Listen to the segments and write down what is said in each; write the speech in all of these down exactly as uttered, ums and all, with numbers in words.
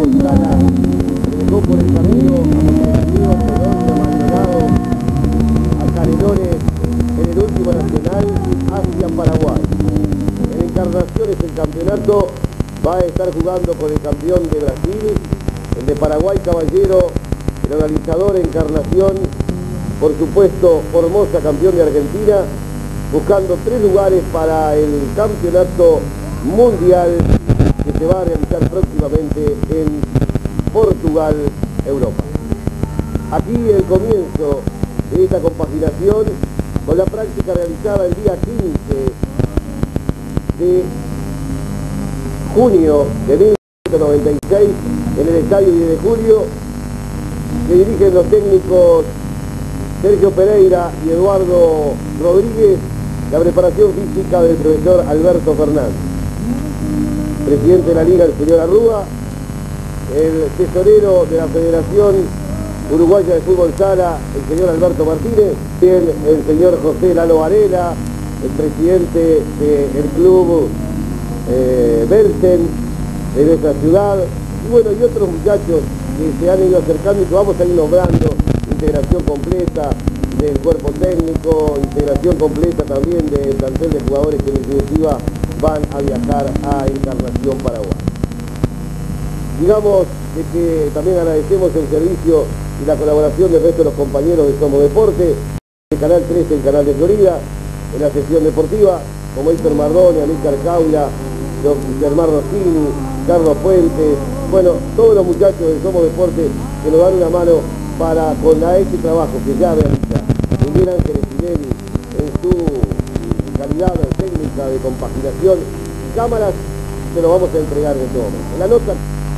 Gonzala se dejó por el camino a Montevideo, Colón y a Maldonado, a Canelones en el último nacional hacia Paraguay. En Encarnaciones el campeonato va a estar jugando con el campeón de Brasil, el de Paraguay Caballero, el organizador Encarnación, por supuesto Formosa, campeón de Argentina, buscando tres lugares para el campeonato mundial que se va a realizar próximamente en Portugal, Europa. Aquí el comienzo de esta compaginación con la práctica realizada el día quince de junio de mil novecientos noventa y seis en el estadio diez de julio, que dirigen los técnicos Sergio Pereira y Eduardo Rodríguez, la preparación física del profesor Alberto Fernández, presidente de la Liga el señor Arrúa, el tesorero de la Federación Uruguaya de Fútbol Sala, el señor Alberto Martínez, el, el señor José Lalo Varela, el presidente del club eh, Belsen de nuestra ciudad, y bueno, y otros muchachos que se han ido acercando y que vamos a ir nombrando, integración completa del cuerpo técnico, integración completa también del plantel de jugadores que en definitiva van a viajar a Encarnación, Paraguay. Digamos de que también agradecemos el servicio y la colaboración del resto de los compañeros de Somos Deporte, el Canal trece, el Canal de Florida, en la sesión deportiva, como Héctor Mardone, Amílcar Caula, Germán Rossini, Carlos Fuentes, bueno, todos los muchachos de Somos Deporte que nos dan una mano para con a este trabajo que ya realiza Miguel Ángel Spinelli en su calidad técnica de compaginación. Cámaras se lo vamos a entregar de todo. En la nota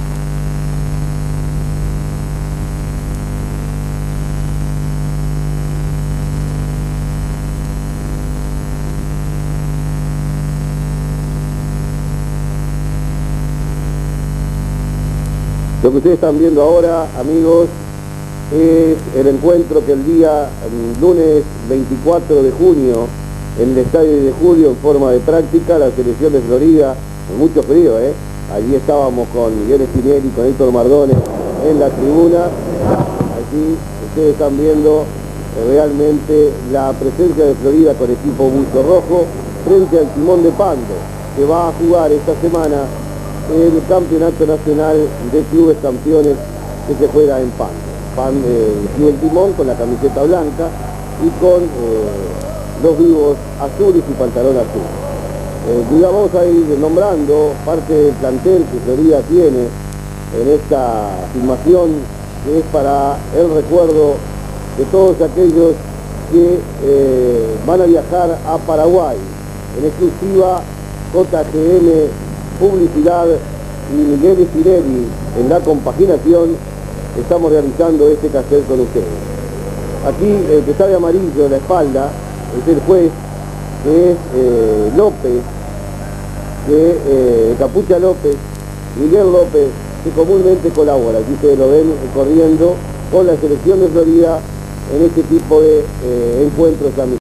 lo que ustedes están viendo ahora, amigos, es el encuentro que el día lunes veinticuatro de junio en el estadio de julio en forma de práctica, la selección de Florida, con mucho frío, ¿eh? Allí estábamos con Miguel Spinelli, con Héctor Mardone en la tribuna. Allí ustedes están viendo realmente la presencia de Florida con equipo buzo rojo frente al Timón de Pando, que va a jugar esta semana el campeonato nacional de clubes campeones que se juega en Pando. Pan, eh, el Club El Timón con la camiseta blanca y con eh, los vivos azules y pantalón azul. Eh, digamos, vamos a ir nombrando parte del plantel que Florida tiene en esta filmación, que es para el recuerdo de todos aquellos que eh, van a viajar a Paraguay. En exclusiva, J G M Publicidad y Miguel Spinelli en la compaginación. Estamos realizando este cassette con ustedes. Aquí el que está de amarillo en la espalda es el juez, que es eh, López, que eh, Capucha López, Miguel López, que comúnmente colabora. Aquí ustedes lo ven eh, corriendo con la selección de Florida en este tipo de eh, encuentros amistosos.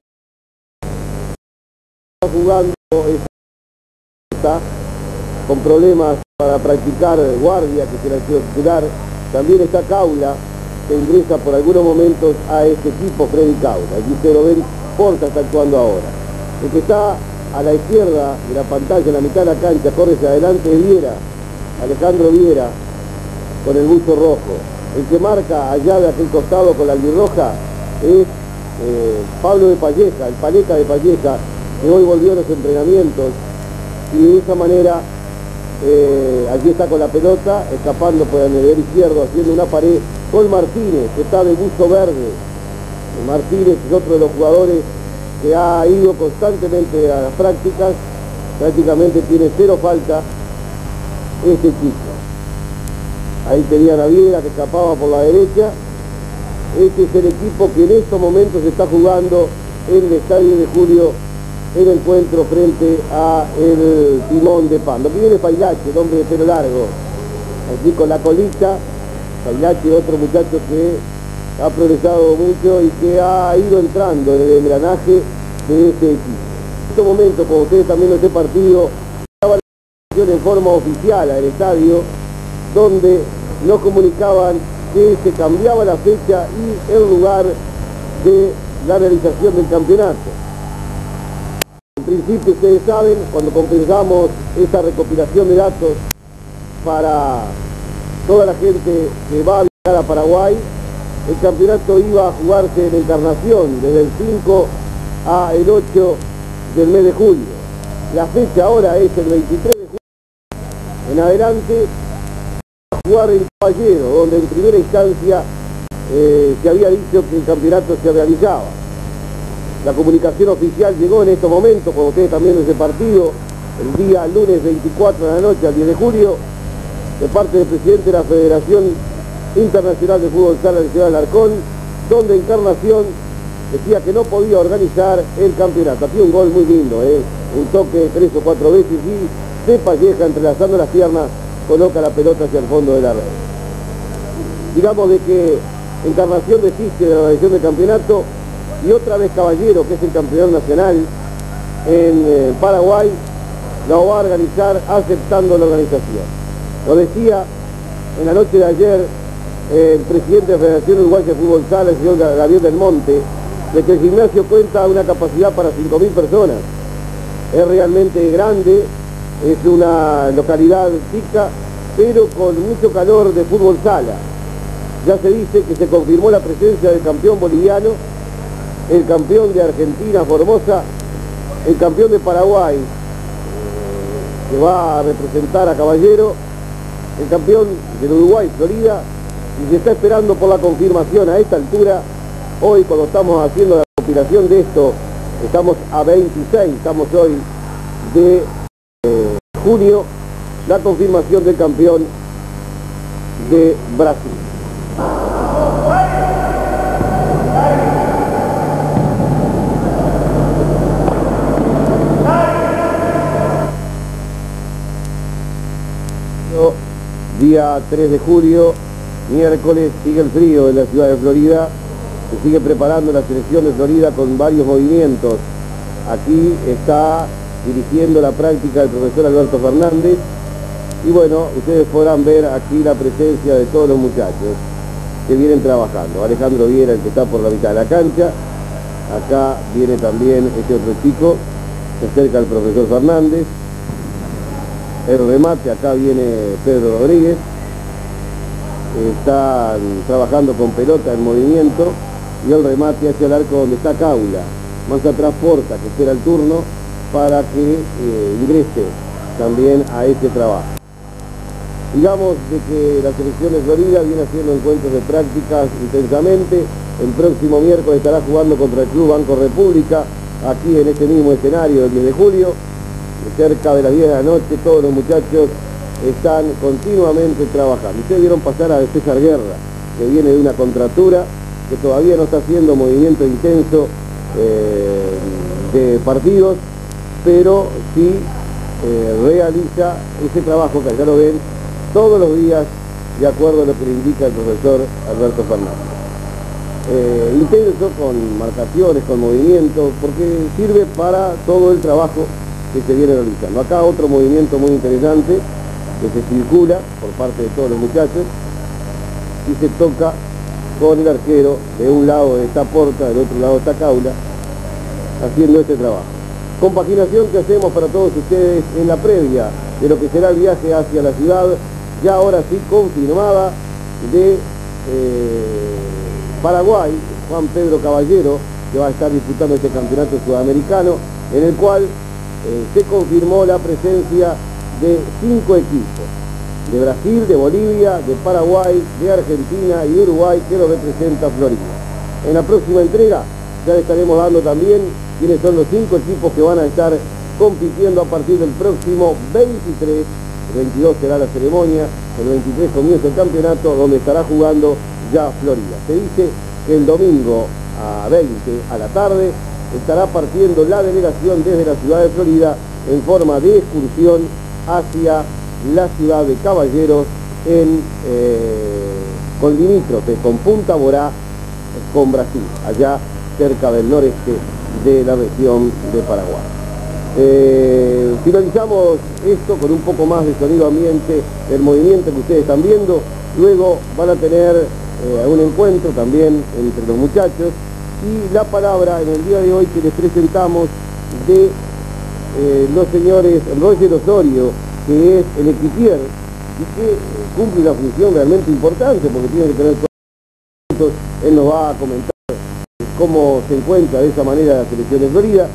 Está jugando, está con problemas para practicar guardia, que se la quiero titular. También está Caula, que ingresa por algunos momentos a este equipo, Freddy Caula. Aquí ustedes lo ven, Porta está actuando ahora. El que está a la izquierda de la pantalla, en la mitad de la cancha, corre hacia adelante, es Viera, Alejandro Viera, con el buzo rojo. El que marca allá de aquel costado con la albirroja es eh, Pablo de Palleja, el paleta de Palleja, que hoy volvió a los entrenamientos y de esa manera Eh, allí está con la pelota, escapando por el nivel izquierdo, haciendo una pared con Martínez, que está de buzo verde. Martínez es otro de los jugadores que ha ido constantemente a las prácticas, prácticamente tiene cero falta este chico. Ahí tenía a Viera, que escapaba por la derecha. Este es el equipo que en estos momentos está jugando en el estadio de Julio el encuentro frente a el Timón de Pando. Aquí viene Pailache, el hombre de pelo largo, allí con la colita. Pailache, otro muchacho que ha progresado mucho y que ha ido entrando en el engranaje de este equipo. En este momento, como ustedes también lo este partido, estaba la en forma oficial al estadio donde nos comunicaban que se cambiaba la fecha y el lugar de la realización del campeonato. En principio, ustedes saben, cuando comenzamos esta recopilación de datos para toda la gente que va a viajar a Paraguay, el campeonato iba a jugarse en Encarnación desde el cinco a el ocho del mes de julio. La fecha ahora es el veintitrés de julio. En adelante va a jugar en Caballero, donde en primera instancia eh, se había dicho que el campeonato se realizaba. La comunicación oficial llegó en estos momentos, cuando ustedes también ese partido, el día lunes veinticuatro de la noche al diez de julio, de parte del presidente de la Federación Internacional de Fútbol Sala de Ciudad de Alarcón, donde Encarnación decía que no podía organizar el campeonato. Aquí un gol muy lindo, ¿eh? Un toque tres o cuatro veces y de Palleja, entrelazando las piernas, coloca la pelota hacia el fondo de la red. Digamos de que Encarnación desiste de la organización del campeonato y otra vez Caballero, que es el campeón nacional en eh, Paraguay, lo va a organizar aceptando la organización. Lo decía en la noche de ayer el presidente de la Federación Uruguaya de Fútbol Sala, el señor Gabriel del Monte, de que el gimnasio cuenta una capacidad para cinco mil personas. Es realmente grande, es una localidad chica, pero con mucho calor de fútbol sala. Ya se dice que se confirmó la presencia del campeón boliviano, el campeón de Argentina, Formosa, el campeón de Paraguay, que va a representar a Caballero, el campeón del Uruguay, Florida, y se está esperando por la confirmación a esta altura. Hoy, cuando estamos haciendo la compilación de esto, estamos a veintiséis, estamos hoy de eh, junio, la confirmación del campeón de Brasil. Día tres de julio, miércoles, sigue el frío en la ciudad de Florida, se sigue preparando la selección de Florida con varios movimientos. Aquí está dirigiendo la práctica el profesor Alberto Fernández y bueno, ustedes podrán ver aquí la presencia de todos los muchachos que vienen trabajando. Alejandro Viera, el que está por la mitad de la cancha, acá viene también este otro chico, se acerca el profesor Fernández. El remate, acá viene Pedro Rodríguez, están trabajando con pelota en movimiento y el remate hacia el arco donde está Caula. Más atrás Porta, que espera el turno para que eh, ingrese también a este trabajo. Digamos de que la selección de Florida viene haciendo encuentros de prácticas intensamente. El próximo miércoles estará jugando contra el Club Banco República, aquí en este mismo escenario, el diez de julio. Cerca de las diez de la noche, todos los muchachos están continuamente trabajando. Ustedes vieron pasar a César Guerra, que viene de una contractura, que todavía no está haciendo movimiento intenso eh, de partidos, pero sí eh, realiza ese trabajo que ya lo ven todos los días, de acuerdo a lo que le indica el profesor Alberto Fernández. Eh, intenso, con marcaciones, con movimientos, porque sirve para todo el trabajo que se viene realizando. Acá otro movimiento muy interesante que se circula por parte de todos los muchachos y se toca con el arquero. De un lado está Porta, del otro lado está Caula, haciendo este trabajo. Compaginación que hacemos para todos ustedes en la previa de lo que será el viaje hacia la ciudad, ya ahora sí confirmada, de eh, Paraguay, Juan Pedro Caballero, que va a estar disputando este campeonato sudamericano, en el cual Eh, se confirmó la presencia de cinco equipos, de Brasil, de Bolivia, de Paraguay, de Argentina y Uruguay, que lo representa Florida. En la próxima entrega ya le estaremos dando también quiénes son los cinco equipos que van a estar compitiendo a partir del próximo veintitrés, el veintidós será la ceremonia, el veintitrés comienza el campeonato, donde estará jugando ya Florida. Se dice que el domingo a veinte a la tarde estará partiendo la delegación desde la ciudad de Florida en forma de excursión hacia la ciudad de Caballeros, en, eh, con limítrofe, con Punta Borá, con Brasil, allá cerca del noreste de la región de Paraguay. Eh, finalizamos esto con un poco más de sonido ambiente, el movimiento que ustedes están viendo. Luego van a tener eh, un encuentro también entre los muchachos y la palabra en el día de hoy que les presentamos de eh, los señores Roger Osorio, que es el equipier y que cumple una función realmente importante porque tiene que tener todos. Él nos va a comentar cómo se encuentra de esa manera la selección de Florida.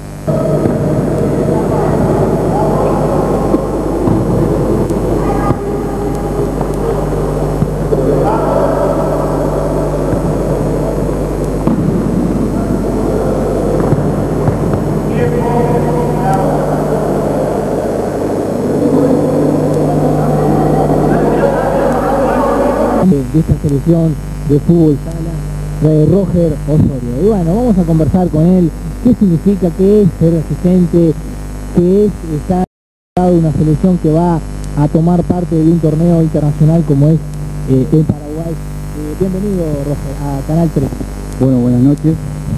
De esta selección de fútbol sala de Roger Osorio. Y bueno, vamos a conversar con él qué significa, qué es ser asistente, qué es estar en una selección que va a tomar parte de un torneo internacional como es eh, en Paraguay. Eh, bienvenido, Roger, a Canal tres. Bueno, buenas noches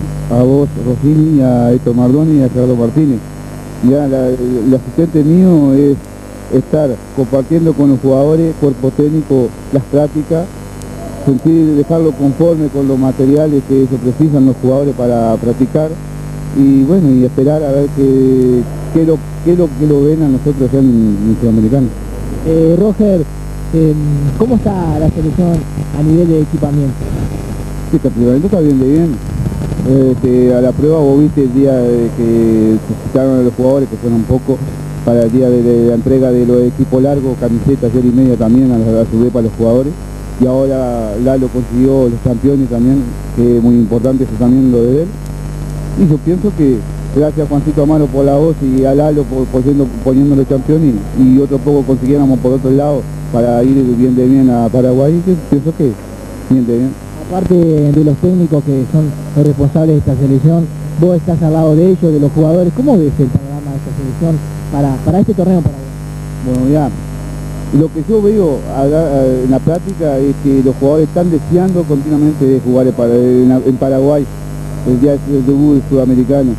a vos, Rossini, a Héctor Mardoni y a Gerardo Martínez. Ya la, el asistente mío es estar compartiendo con los jugadores, cuerpo técnico, las prácticas, sentir, dejarlo conforme con los materiales que se precisan los jugadores para practicar y bueno, y esperar a ver qué, qué, lo, qué lo que lo ven a nosotros allá en, en Sudamericano. Eh, Roger, eh, ¿cómo está la selección a nivel de equipamiento? Sí, el equipamiento está bien de bien. Eh, que a la prueba vos viste el día de que se citaron a los jugadores, que fueron un poco, para el día de, de la entrega de los equipos largos, camisetas, ayer y media también, a, a su vez para los jugadores. Y ahora Lalo consiguió los campeones también, que es muy importante eso también lo de él. Y yo pienso que gracias a Juancito Amaro por la voz y a Lalo por, por siendo, poniéndole campeones y otro poco consiguiéramos por otro lado para ir bien de bien a Paraguay, yo pienso que bien de bien. Aparte de los técnicos que son los responsables de esta selección, vos estás al lado de ellos, de los jugadores. ¿Cómo ves el panorama de esta selección para, para este torneo Paraguay? Bueno, ya, lo que yo veo en la práctica es que los jugadores están deseando continuamente de jugar en Paraguay, el día del debut sudamericano.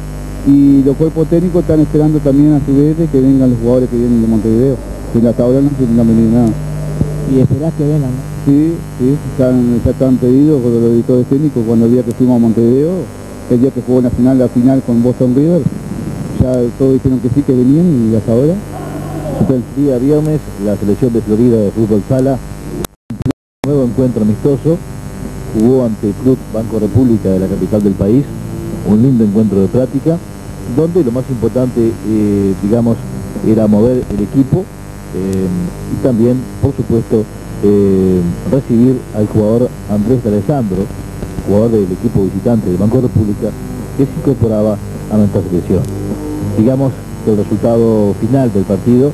Y los cuerpos técnicos están esperando también a su vez de que vengan los jugadores que vienen de Montevideo, que hasta ahora no se han venido nada. Y esperás que vengan, ¿no? Sí, sí, están, ya están pedidos por los editores técnicos cuando el día que fuimos a Montevideo, el día que jugó Nacional la final con Boston River, ya todos dijeron que sí, que venían y hasta ahora. El día viernes la selección de Florida de fútbol sala, un nuevo encuentro amistoso, jugó ante el Club Banco República de la capital del país, un lindo encuentro de práctica, donde lo más importante, eh, digamos, era mover el equipo eh, y también, por supuesto, eh, recibir al jugador Andrés de Alessandro, jugador del equipo visitante del Banco República, que se incorporaba a nuestra selección. Digamos que el resultado final del partido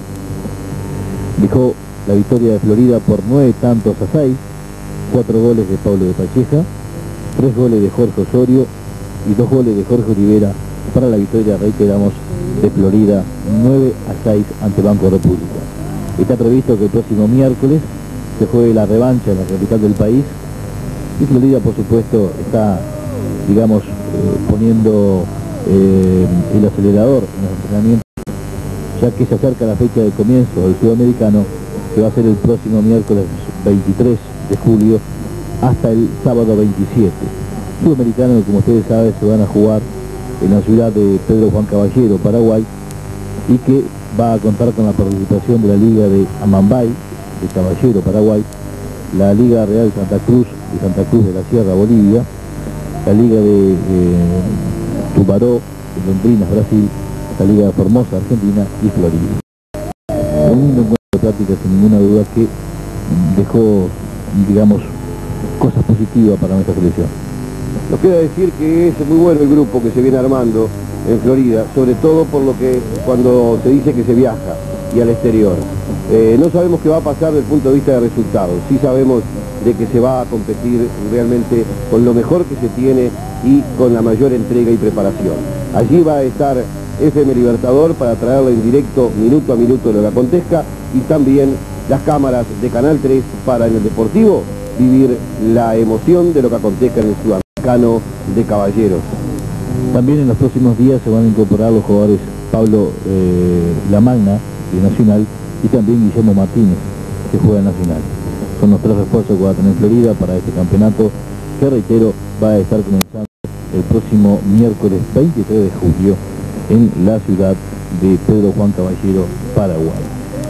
dejó la victoria de Florida por nueve tantos a seis, cuatro goles de Pablo de Pacheja, tres goles de Jorge Osorio y dos goles de Jorge Olivera para la victoria, reiteramos, de Florida nueve a seis ante Banco República. Está previsto que el próximo miércoles se juegue la revancha en la capital del país y Florida, por supuesto, está, digamos, eh, poniendo eh, el acelerador en los entrenamientos, ya que se acerca la fecha de comienzo del sudamericano, que va a ser el próximo miércoles veintitrés de julio hasta el sábado veintisiete. Sudamericano, como ustedes saben, se van a jugar en la ciudad de Pedro Juan Caballero, Paraguay, y que va a contar con la participación de la Liga de Amambay, de Caballero, Paraguay, la Liga Real Santa Cruz de Santa Cruz de la Sierra, Bolivia, la Liga de eh, Tubaró, de Londrinas, Brasil, la Liga de Formosa, Argentina y Florida. Un lindo encuentro de práctica, sin ninguna duda, que dejó, digamos, cosas positivas para nuestra selección. Nos queda decir que es muy bueno el grupo que se viene armando en Florida, sobre todo por lo que cuando se dice que se viaja y al exterior. Eh, no sabemos qué va a pasar desde el punto de vista de resultados, sí sabemos de que se va a competir realmente con lo mejor que se tiene y con la mayor entrega y preparación. Allí va a estar F M Libertador para traerle en directo, minuto a minuto, lo que acontezca, y también las cámaras de Canal tres para en el Deportivo vivir la emoción de lo que acontezca en el Sudamericano de Caballeros. También en los próximos días se van a incorporar los jugadores Pablo eh, Lamagna, de Nacional, y también Guillermo Martínez, que juega en Nacional. Son los tres refuerzos que va a tener Florida para este campeonato, que reitero, va a estar comenzando el próximo miércoles veintitrés de julio en la ciudad de Pedro Juan Caballero, Paraguay.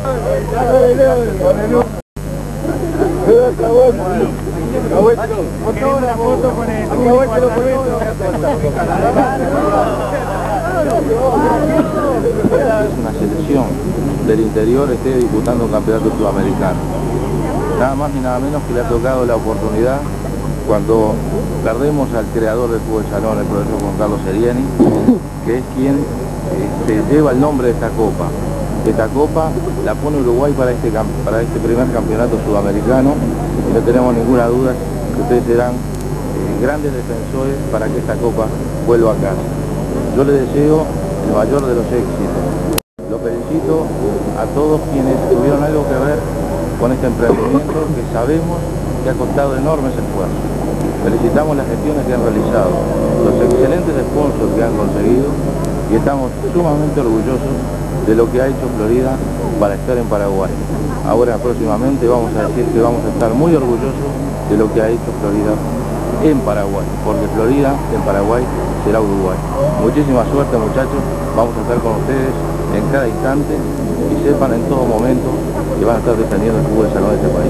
Es una selección del interior esté disputando un campeonato sudamericano. Nada más ni nada menos que le ha tocado la oportunidad cuando perdemos al creador del fútbol salón, el profesor Juan Carlos Seriani, que es quien este, lleva el nombre de esta copa. Esta copa la pone Uruguay para este, para este primer campeonato sudamericano y no tenemos ninguna duda que ustedes serán eh, grandes defensores para que esta copa vuelva a casa. Yo les deseo el mayor de los éxitos. Lo felicito a todos quienes tuvieron algo que ver con este emprendimiento que sabemos que ha costado enormes esfuerzos. Felicitamos las gestiones que han realizado, los excelentes sponsors que han conseguido y estamos sumamente orgullosos de lo que ha hecho Florida para estar en Paraguay. Ahora próximamente vamos a decir que vamos a estar muy orgullosos de lo que ha hecho Florida en Paraguay, porque Florida en Paraguay será Uruguay. Muchísima suerte, muchachos, vamos a estar con ustedes en cada instante y sepan en todo momento que van a estar defendiendo el fútbol salón de este país.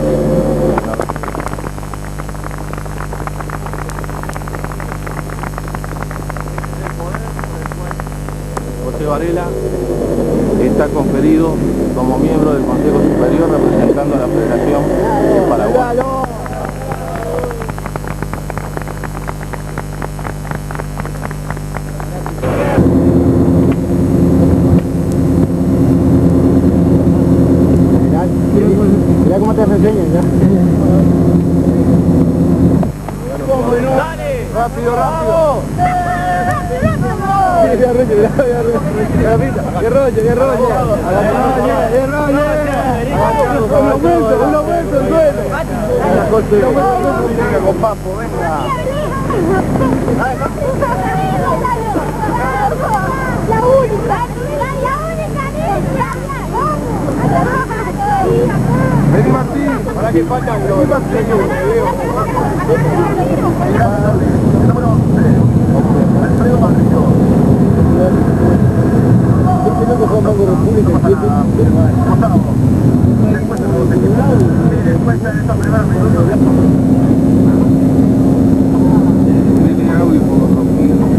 José Varela está conferido como miembro del Consejo Superior representando a la Federación de Paraguay. Mirá cómo te enseñan ya. ¡Dale! Rápido, rápido. ¡Qué rollo, qué rollo, qué rollo! ¡Qué rollo! ¡Uno vuelto, uno vuelto el duelo! Venga con Papo, venga. La única, la única niña. Vení Martín, para que faltan, vení Martín, que me veo. Alfredo Barrio. Este loco fue a Banco República, Gustavo. Después de esta primera minutos. Viene audio por Roquillo.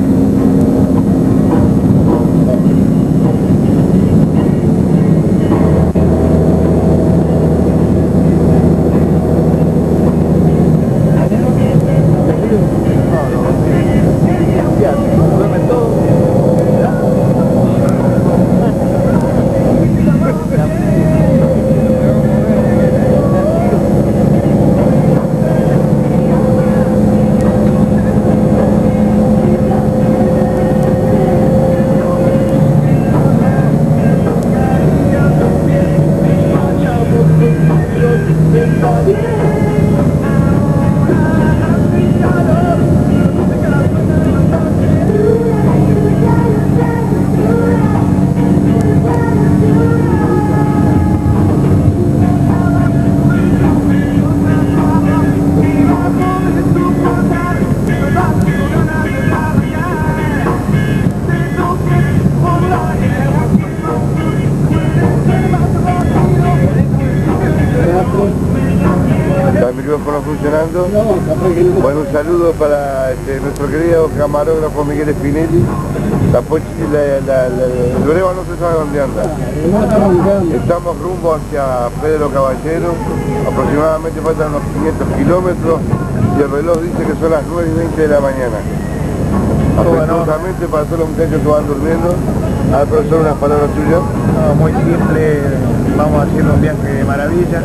¿Está el micrófono funcionando? Bueno, un saludo para este, nuestro querido camarógrafo Miguel Spinelli. La, la, la, la, el breva no se sabe dónde anda. Estamos rumbo hacia Pedro Caballero, aproximadamente faltan unos quinientos kilómetros y el reloj dice que son las nueve y veinte de la mañana. Afectuosamente para todos los muchachos que van durmiendo. A ver, profesor, unas palabras suyas. No, muy simple, vamos haciendo un viaje de maravilla,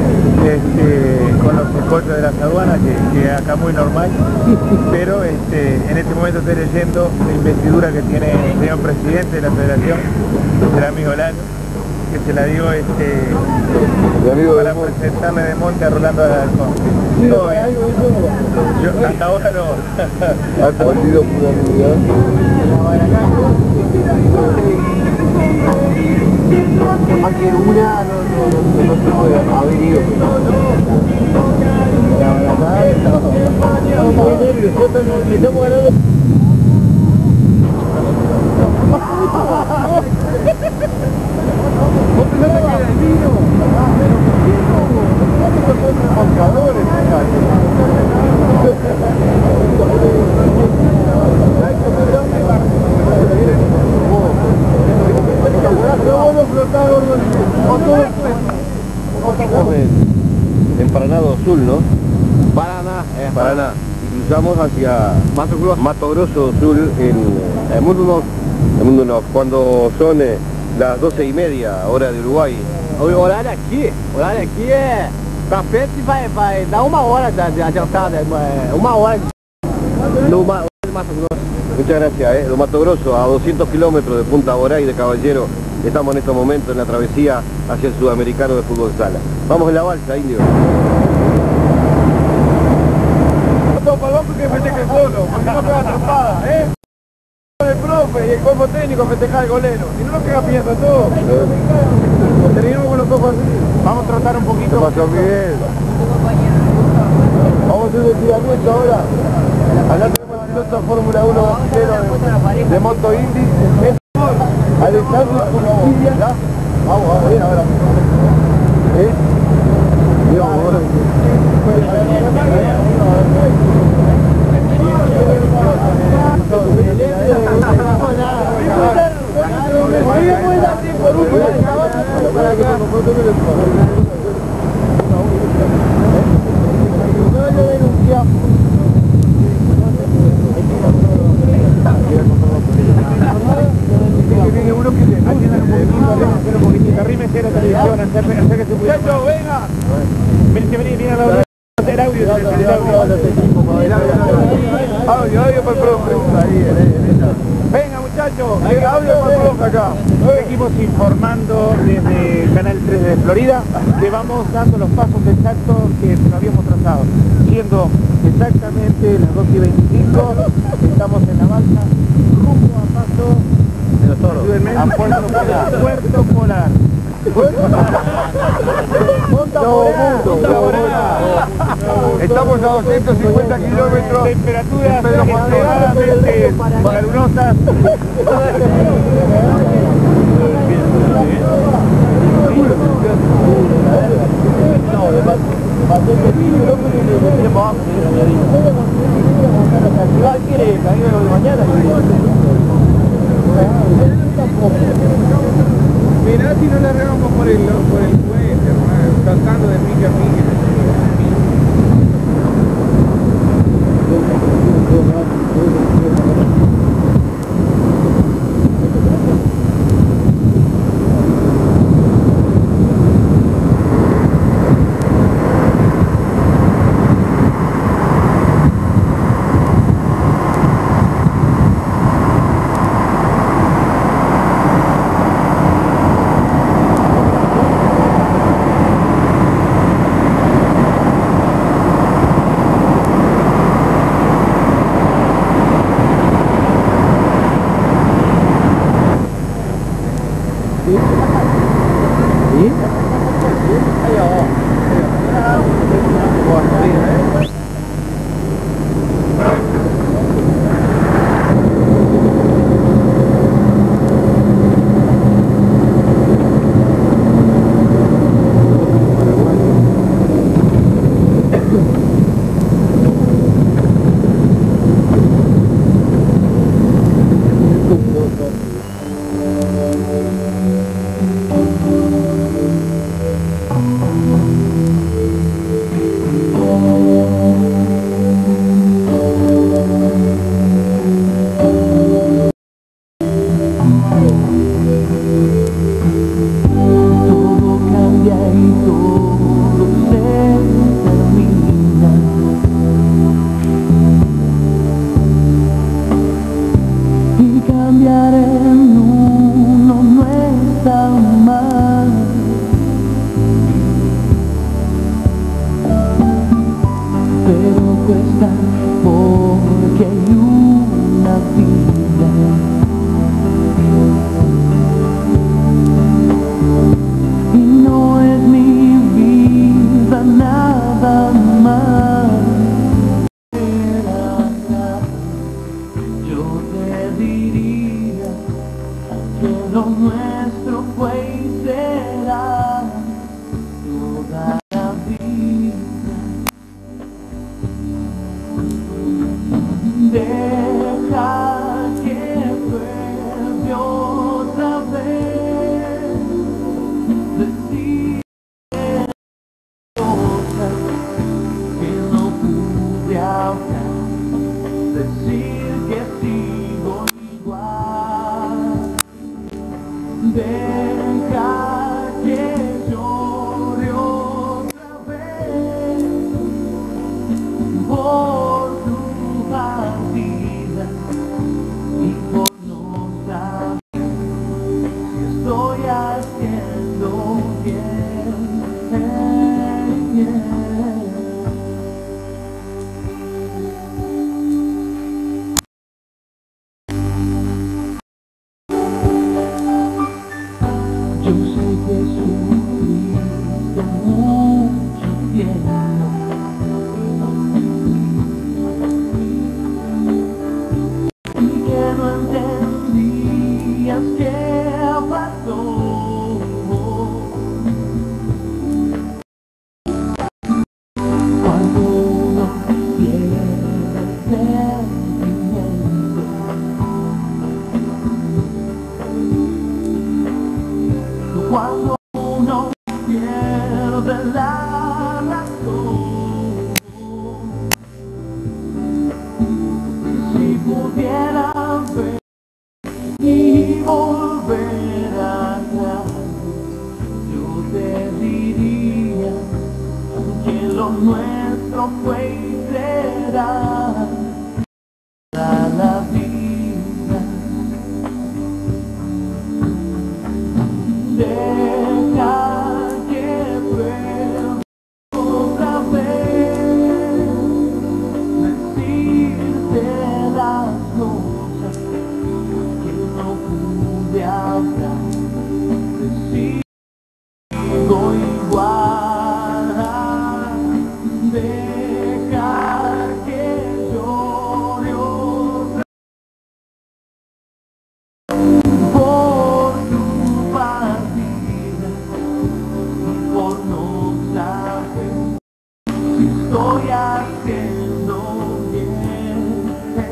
este, con los escoltas de las aduanas, que, que acá muy normal, pero este, en este momento estoy leyendo la investidura que tiene el señor presidente de la federación, el amigo Lalo, que se la digo este, amigo para de presentarle de monte a Rolando Alarcón. Todo bien. Yo hasta ahora no. ¿Ha partido por unanimidad? Más que una no, no, no, no se puede haber ido. La verdad, no. Muy nervioso, yo también me estamos ganando. ¿Vos pensás que era el vino? ¿Cuántos son emboscadores? En Paraná do Sul, ¿no? Paraná, é Paraná. Y cruzamos hacia Mato Grosso. Mato Grosso do Sul en, en Mundo Norte. En Mundo Norte. Cuando son eh, las doce y media, hora de Uruguay. O horário aqui, o horário aqui é pra frente vai, vai dar uma hora de, de adiantada, é uma hora do Ma- de Mato Grosso. Muchas gracias, ¿eh? De Mato Grosso a doscientos kilómetros de Punta Boray de Caballero. Estamos en estos momentos en la travesía hacia el Sudamericano de Fútbol Sala. Vamos en la balsa, indio. Todo para el banco que festeje solo, porque no pega trompada, ¿eh? El profe y el cuerpo técnico festejar el golero, si no nos queda piñata todo. Terminamos con los ojos así. Vamos a tratar un poquito. ¿Qué pasó, Miguel? Vamos a hacer un estiramiento ahora. Acá tenemos el piloto de Fórmula uno brasileño de, de Moto Indy. Alessandro Pulicidia. Vamos, vamos, bien ahora. ¿Eh? Dios, ahora. Viene uno que le atiendan un poquitito, un poquitito, arrímese a la televisión, hacer que se pueda. ¡Muchacho, venga! Vení, vení, viene a la hora de hacer audio, el audio. Audio, audio para el profe. Venga, muchachos, venga, audio para el profe acá. Seguimos informando desde Canal tres de Florida que vamos dando los pasos exactos que nos habíamos trazado. Siendo exactamente las dos y veinticinco, estamos en la balsa, rumbo a paso De los toros. a Puerto Polar. Puerto Polar. Punta Polar. Estamos a doscientos cincuenta kilómetros. Temperaturas extremadamente calurosas. Mirá si no le regamos por el, por el puente, hermano, saltando de pique a pique. nuestro fue y será para la vida. Deja que pruebe otra vez decirte las cosas que no pude hablar. Sigo igual, dejar que llore otra por tu partida y por no saber si estoy haciendo bien.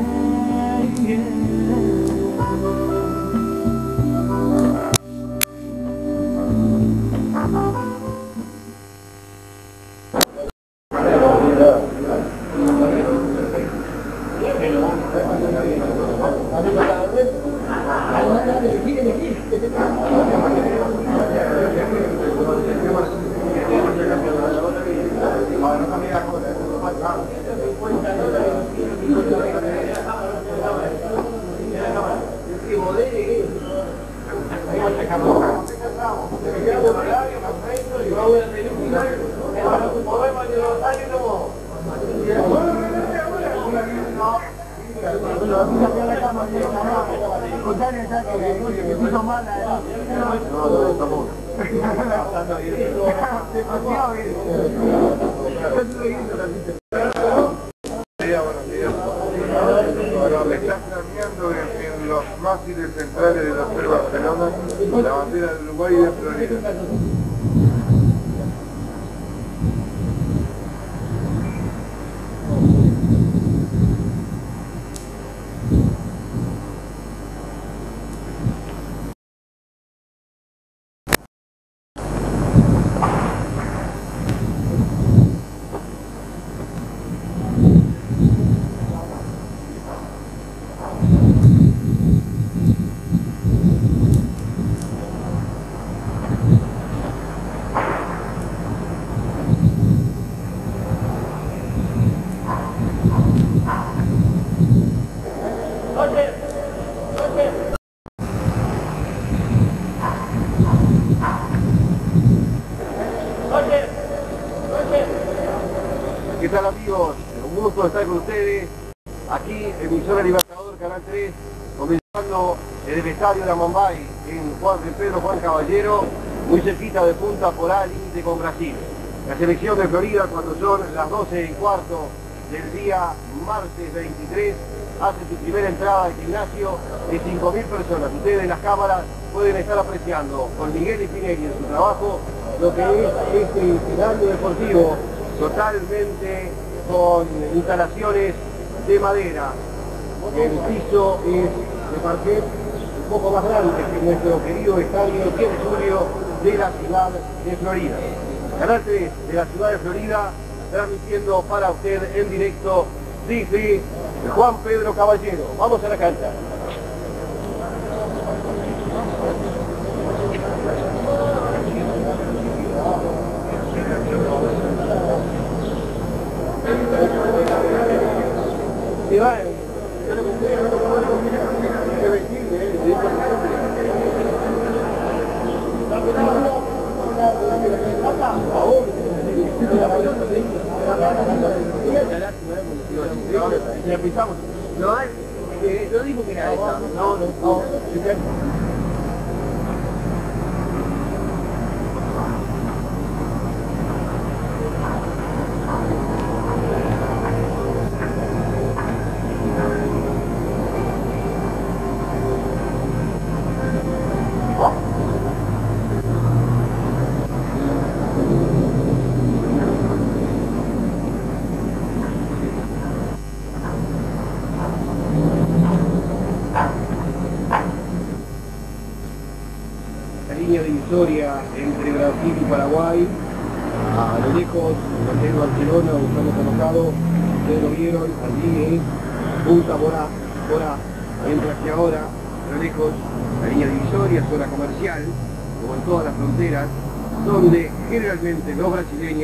Me estás cambiando en, en los mástiles centrales de la Hotel Barcelona la bandera de Uruguay y de Florida. ¿Qué tal, amigos? Un gusto estar con ustedes aquí, emisora Libertador, Canal tres, comenzando en el estadio de Amambay, en Juan de Pedro Juan Caballero, muy cerquita de Punta Poral, límite con Brasil. La selección de Florida, cuando son las doce y cuarto del día martes veintitrés, hace su primera entrada al gimnasio de cinco mil personas. Ustedes en las cámaras pueden estar apreciando con Miguel Spinelli en su trabajo lo que es este escenario deportivo totalmente con instalaciones de madera. El piso es de parquet un poco más grande que nuestro querido estadio diez de julio de la ciudad de Florida. Canal tres de la ciudad de Florida, transmitiendo para usted en directo desde Juan Pedro Caballero. Vamos a la cancha. Se va, yo le conté, que vestirme, eh, ya empezamos. No, eh, yo digo que era esa. No, no, no. Divisoria entre Brasil y Paraguay, a lo lejos el Hotel Barcelona, buscando colocado, ustedes lo vieron, allí es Punta Porá, Porá, mientras que ahora, a lo lejos, la línea divisoria, zona comercial, como en todas las fronteras, donde generalmente los brasileños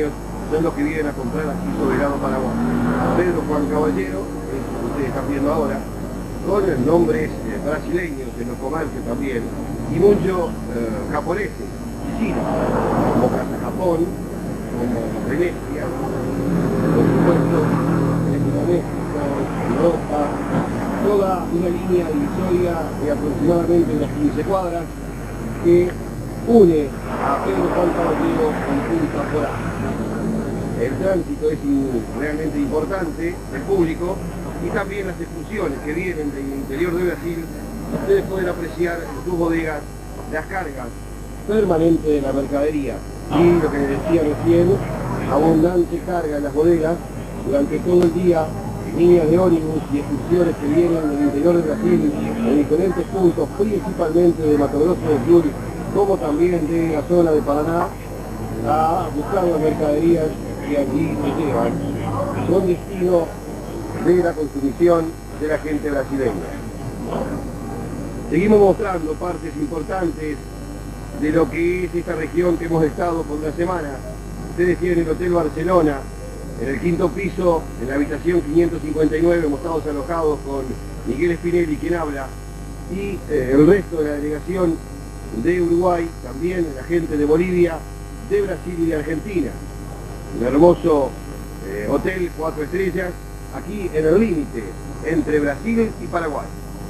son los que vienen a comprar aquí sobre el lado Paraguay. Pedro Juan Caballero, es lo que ustedes están viendo ahora, con nombres eh, brasileños en los comercios también, y muchos eh, japoneses, chinos, como Casa Japón, como Venecia, por supuesto, Electrodomésticos, Europa, toda una línea divisoria de aproximadamente unas quince cuadras que une a Pedro Juan Caballero con Punta Porá. El tránsito es in, realmente importante, el público, y también las excursiones que vienen del interior de Brasil. Ustedes pueden apreciar en sus bodegas las cargas permanentes de la mercadería. Y lo que les decía recién, abundante carga en las bodegas durante todo el día, líneas de ómnibus y excursiones que vienen del interior de Brasil en diferentes puntos, principalmente de Mato Grosso del Sur, como también de la zona de Paraná, a buscar las mercaderías que allí se llevan. Son destino de la consumición de la gente brasileña. Seguimos mostrando partes importantes de lo que es esta región que hemos estado por una semana. Ustedes tienen el Hotel Barcelona, en el quinto piso, en la habitación quinientos cincuenta y nueve, hemos estado alojados con Miguel Spinelli, quien habla, y eh, el resto de la delegación de Uruguay, también la gente de Bolivia, de Brasil y de Argentina. Un hermoso eh, hotel, cuatro estrellas, aquí en el límite entre Brasil y Paraguay.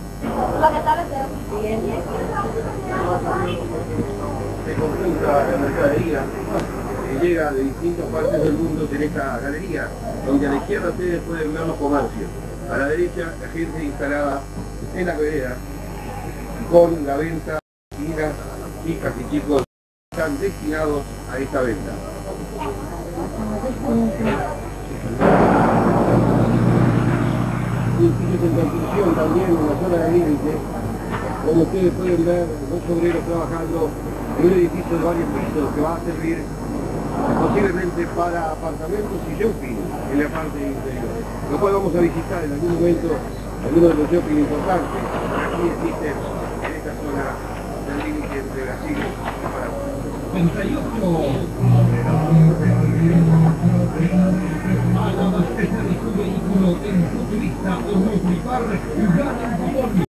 Se conjunta la mercadería que llega de distintas partes del mundo en esta galería, donde a la izquierda ustedes pueden ver los comercios, a la derecha la gente instalada en la vereda con la venta de niñas, chicas y chicos que están destinados a esta venta. Edificios en construcción también en la zona del límite, como ustedes pueden ver, dos obreros trabajando en un edificio de varios pisos que va a servir posiblemente para apartamentos y shopping en la parte interior, lo cual vamos a visitar en algún momento algunos de los shopping importantes que aquí existen en esta zona del límite entre Brasil y Paraguay. Este es tu vehículo en Futurista o Multipar, gana tu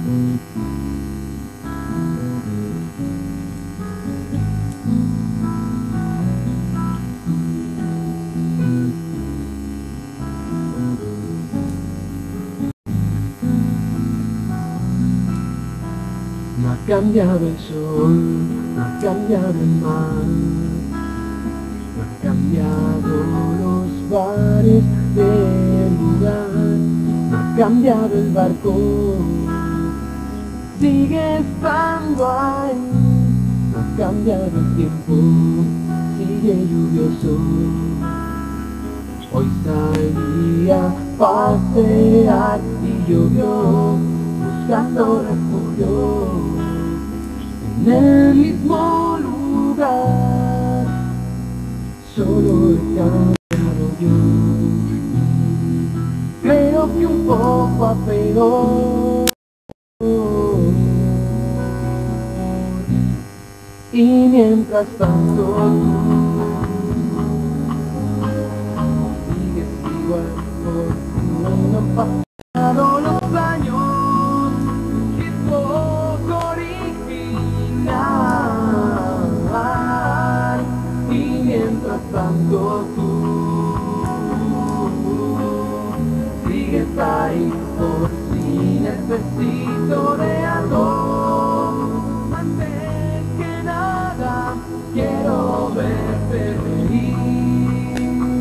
No ha cambiado el sol, no ha cambiado el mar, no ha cambiado los bares del lugar, no ha cambiado el barco, sigue estando ahí, no ha cambiado el tiempo, sigue lluvioso. Hoy salí a pasear y llovió, buscando refugio en el mismo lugar. Solo he cambiado yo, creo que un poco a peor. Y mientras tanto sigues igual, porque no han pasado los años, es poco original. Y mientras tanto tú sigues ahí, por si necesito de algo, antes que nada quiero verte reír.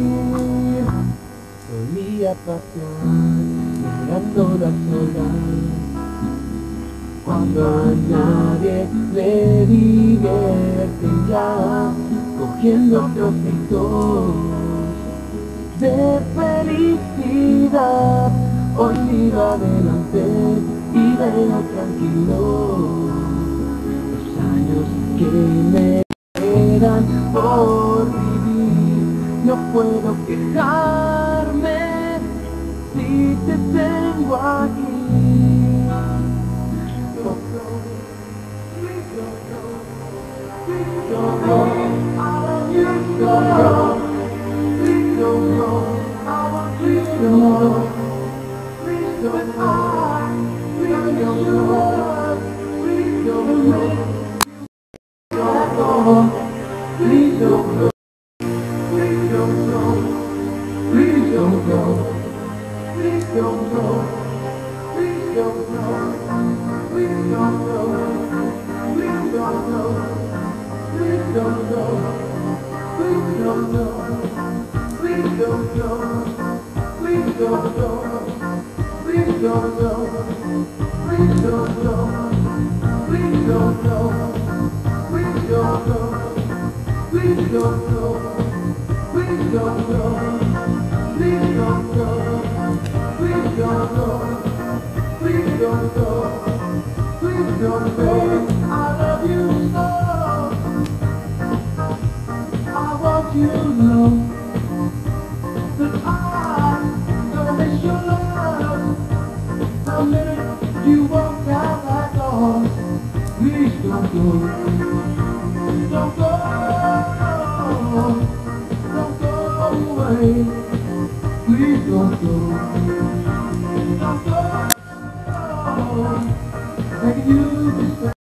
Solía pasear mirando las olas, cuando a nadie le divierte ya, cogiendo trocitos de felicidad. Hoy miro adelante y veo tranquilo los años que me quedan por vivir. No puedo quejarme si te tengo aquí. Don't go, I want you to go. Please don't go, I want you to go. Please don't go, please don't go. Please don't go, please don't go. Please don't go, please don't go. Please don't go, please don't go. Please don't go, please don't go. Please don't go, please don't go, please don't go, please don't go, please don't go, please don't go, please don't go, please don't go, please don't go, please don't go, please don't go, please don't go, please don't go, please don't go. I love you so. I want you to know that I don't miss your love. The minute you walk out that door, please don't go, don't go, don't go away. Please don't go, don't go. Begging you to stay.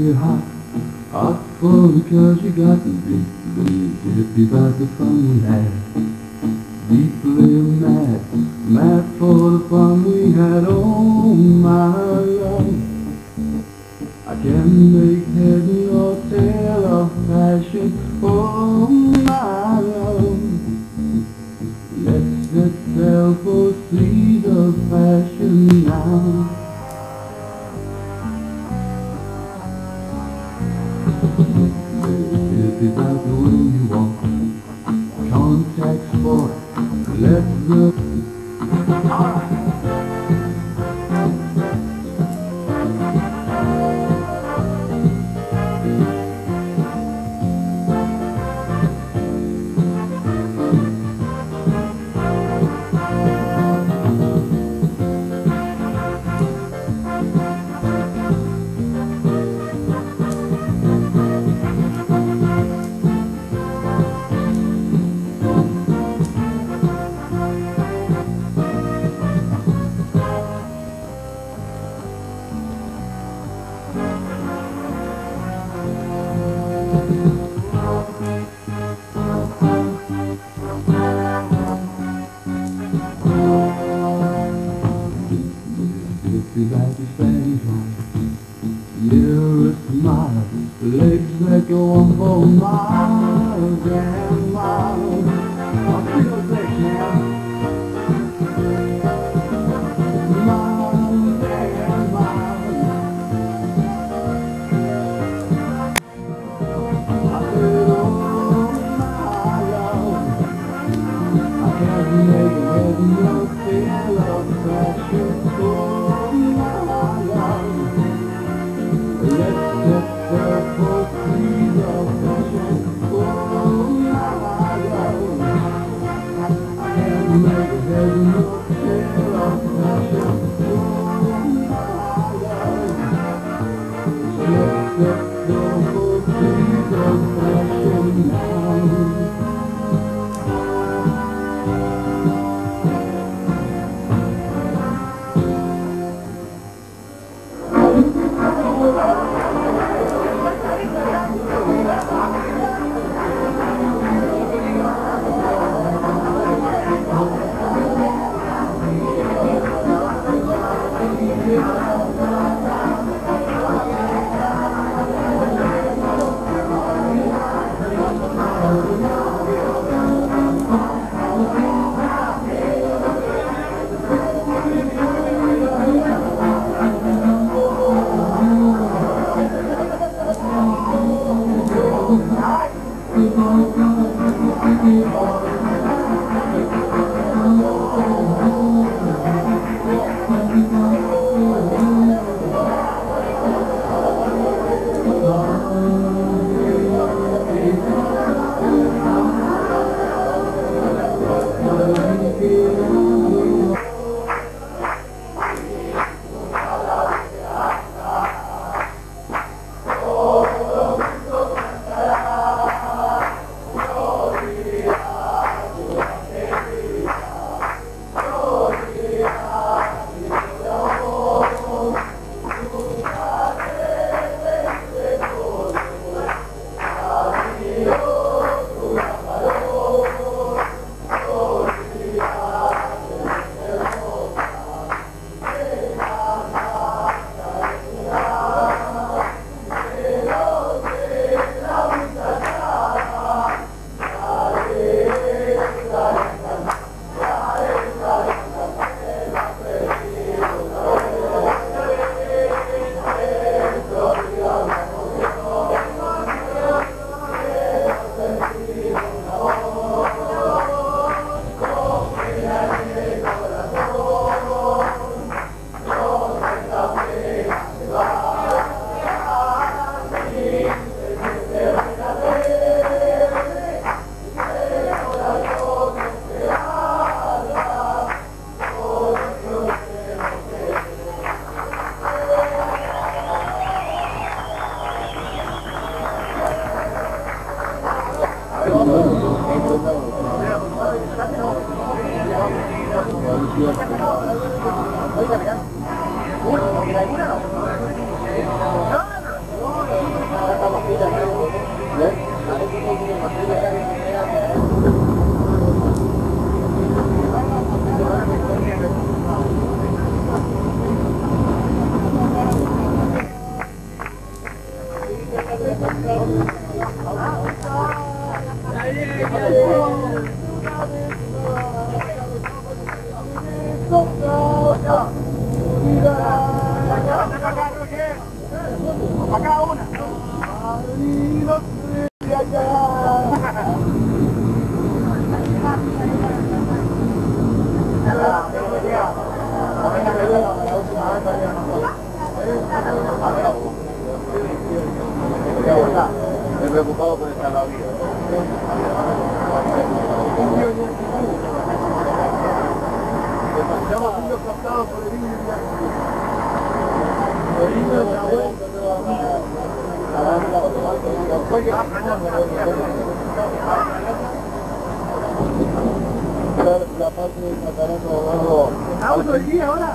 you hot, hot for because you got the deep blue hippie about the fun we had. Deeply mad, mad for the fun we had, oh my love. I can't make head nor tail of passion, oh my love. Let's set sail for seas of passion now. Baby, it's about the way you walk, contact sport, let the... Like a Spanish wine, you're a smile, legs that go on for miles and miles. I'll see those legs now. Miles and miles. I said, oh my love, I can't make it head no feel of passion. La parte del catarato ¿auto del día ahora?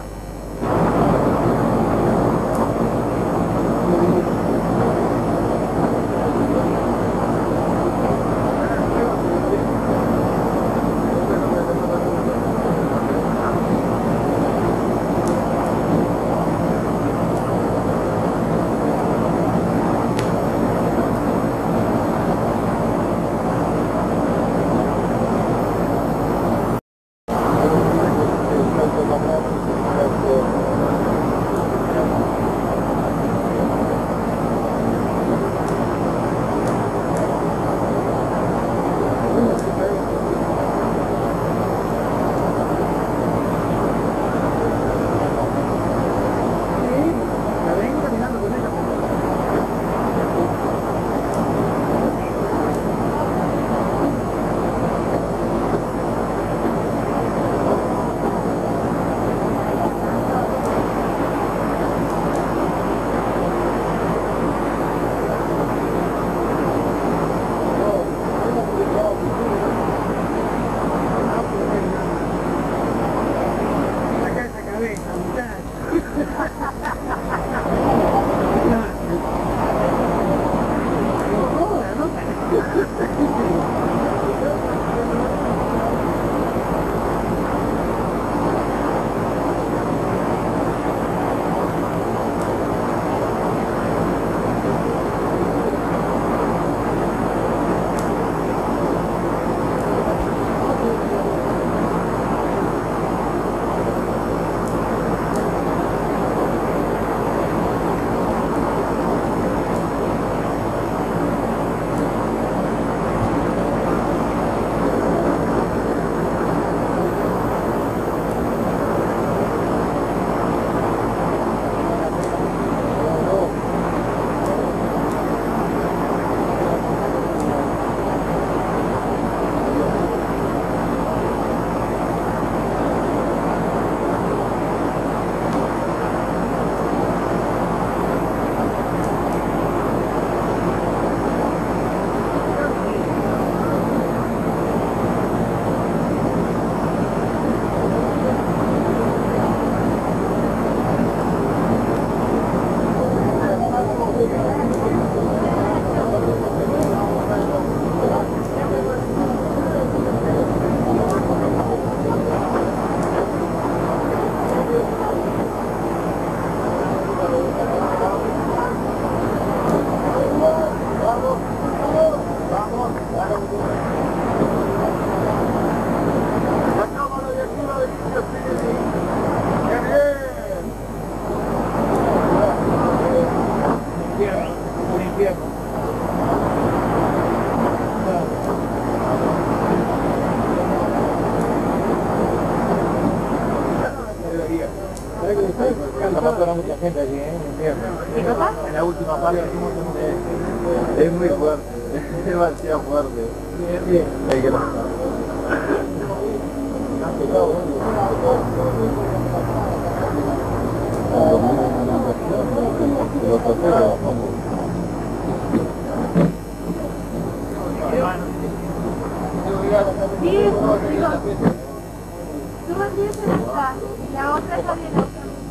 Mucha gente allí, ¿eh? En la última parte es muy fuerte, es demasiado fuerte. Hay que Tú me tienes en esta, la otra está bien.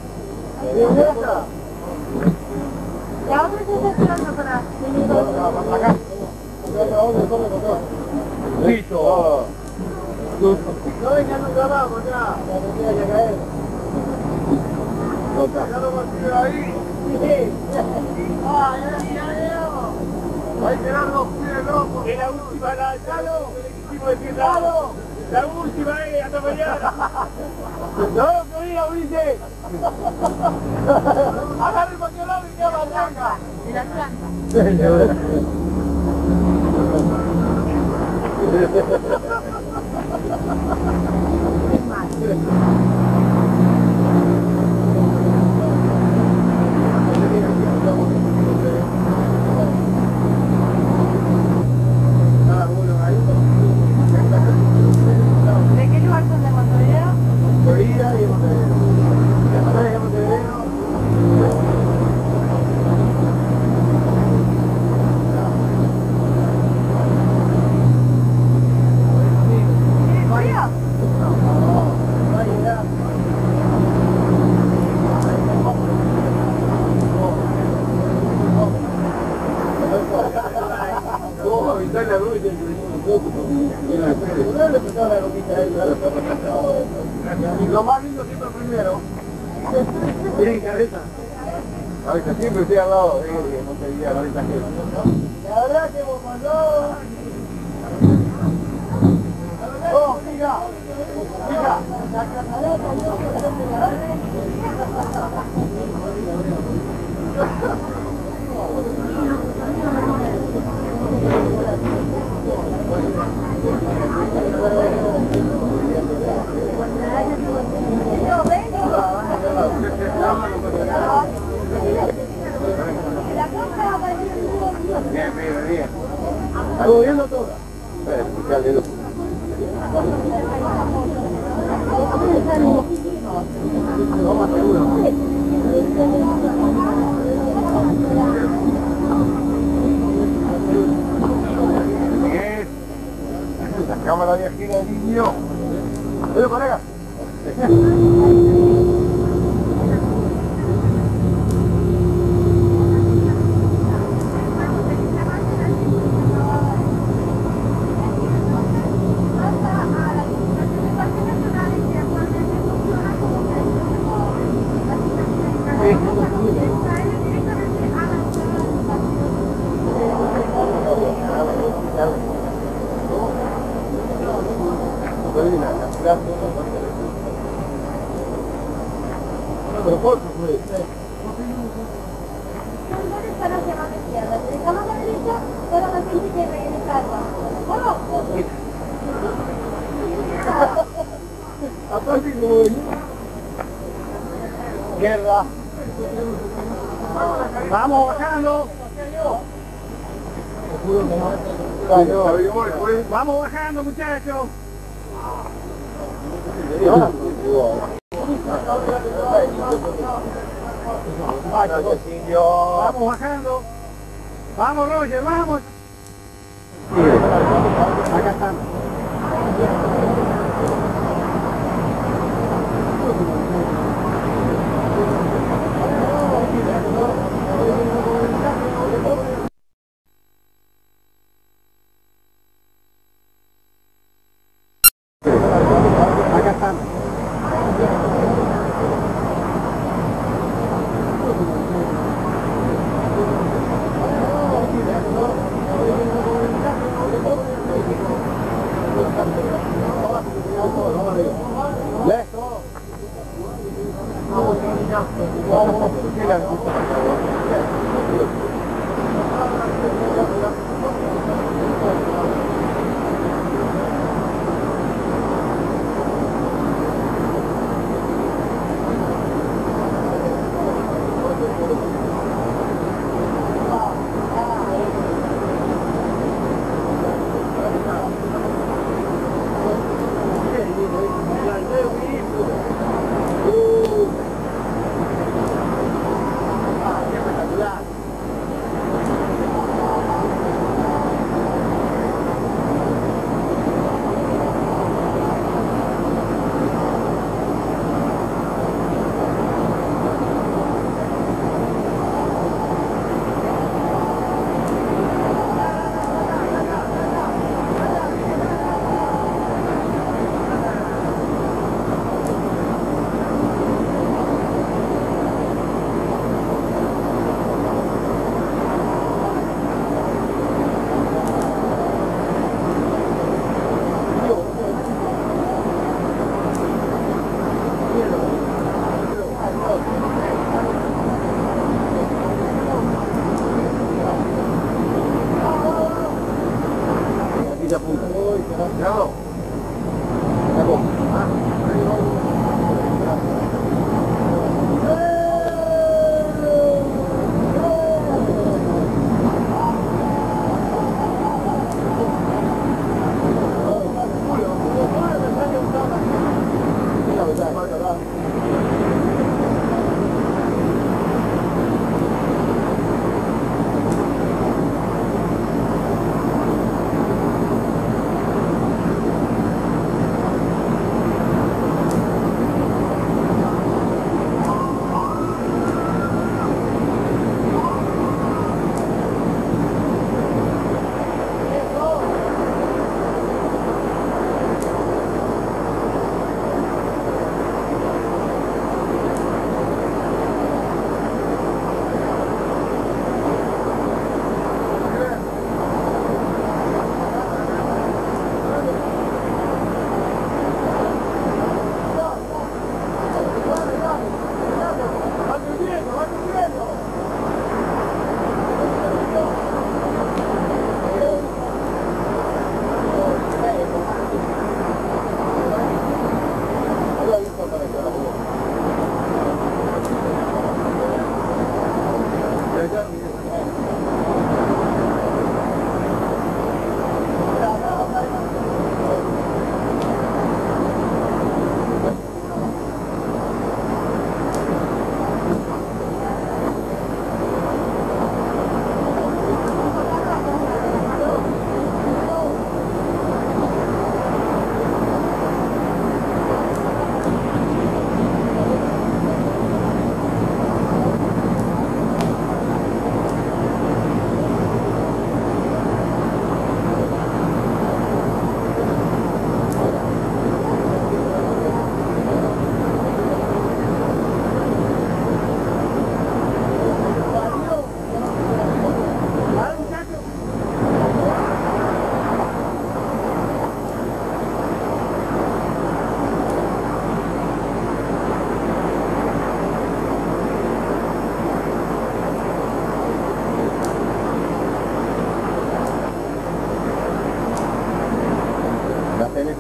La otra se está esperando para... acá. Listo. No venga nunca más, ya. La tenía que caer. Ya lo consiguió ahí. Ah, ya llegamos. Hay que dar dos pies locos. Es la última, la Chalo. Hicimos decir lado. La última es hasta mañana. No, que diga, Ulises. Agarra el pañuelo y queda más blanca. Y la planta. ¿De qué lugar son? ¿De Montevideo? Florida y Montevideo. De Montevideo. a Roy que le un poco. Y lo más lindo siempre primero. Miren cabeza. Ahorita siempre estoy al lado de él, que no te diría ahorita que. La verdad que vos mandó. Oh, mira, mira. Bien, bien, bien. ¿Está moviendo todo? Espera, explicarle lo. Vamos a seguro. Bien. La cámara viajera de niño. ¿Oye, colega? Pero por supuesto. Para hacia la izquierda, si dejamos a la derecha, toda la gente que regresa. ¿Cómo? Aparte como izquierda. Vamos bajando. Vamos bajando, muchachos. Vamos bajando. Vamos, Roger, vamos. Acá estamos. Acá estamos.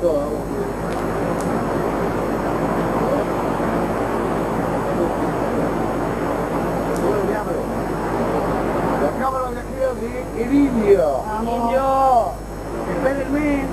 La cámara viajera de El Indio. Indio. Espérenme.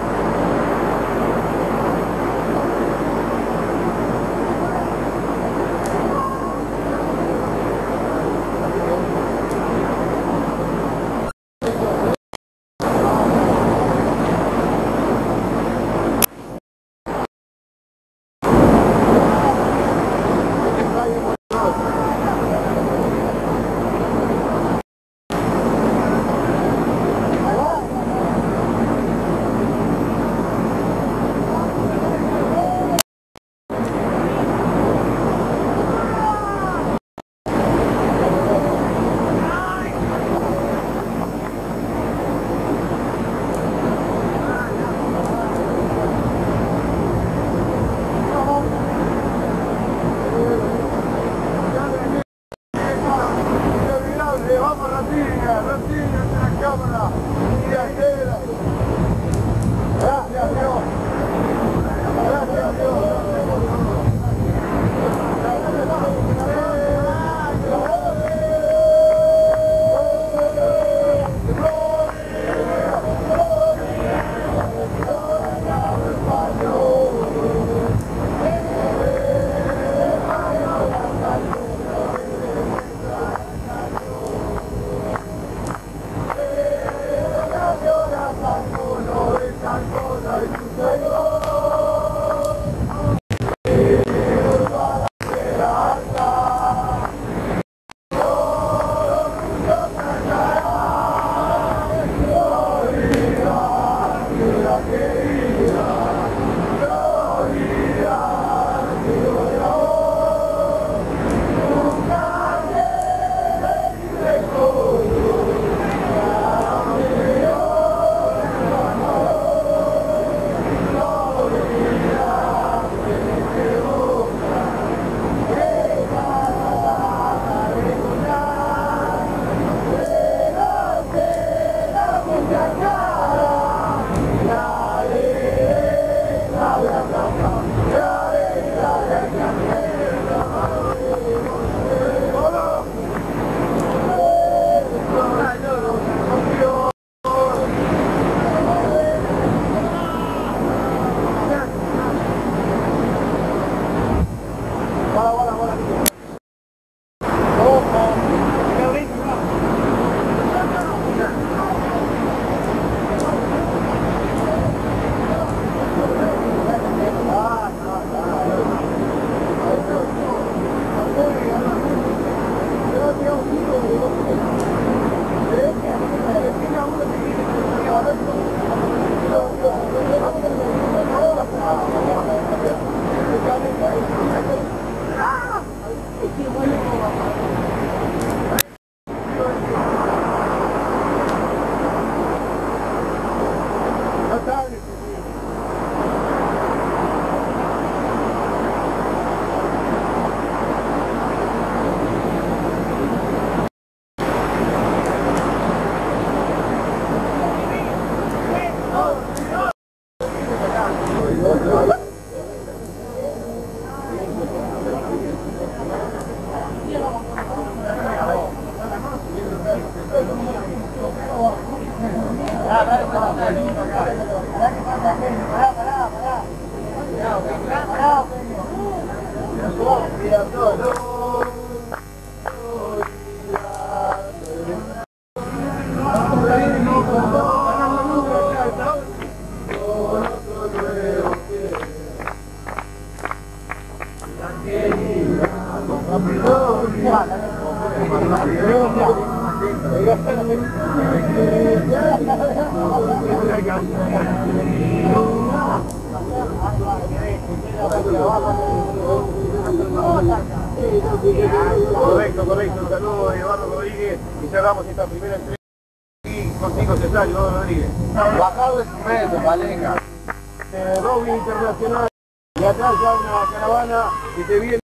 Correcto, correcto. Un saludo de Eduardo Rodríguez y cerramos esta primera entrega aquí contigo, Cesario, Eduardo Rodríguez. Bajado de instrumento, Palenca. Eh, Rugby Internacional. Y atrás ya una caravana que se viene.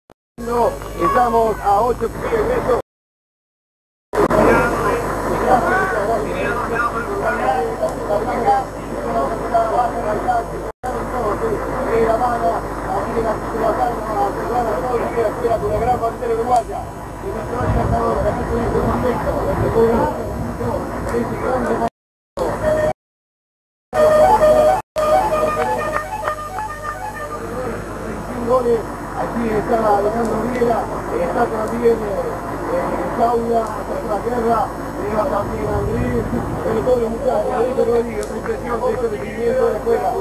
Estamos a ocho kilómetros. Aquí está Alejandro Riera, está también eh, Saula, está la guerra, lleva también Andrés, pero todos los muchachos, Adrián Rodríguez, otra impresión de este recibimiento de la escuela.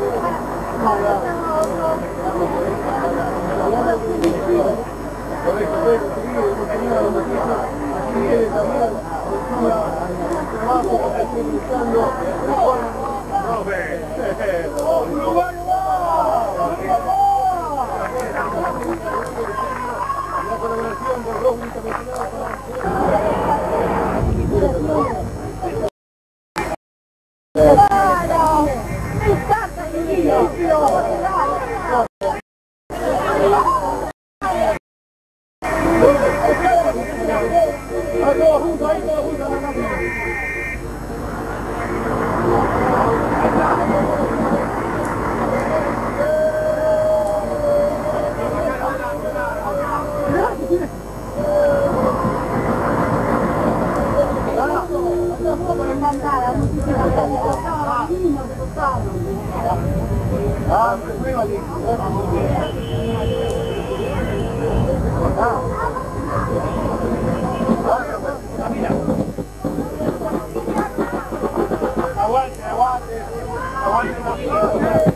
Correcto, Pedro, seguido, compañero, aquí viene también, el trabajo que estoy buscando, ¡Uruguay la colaboración de Rojo Internacional todos juntos, ahí todos juntos. Ah, muy valiente. Aguante, aguante, aguante.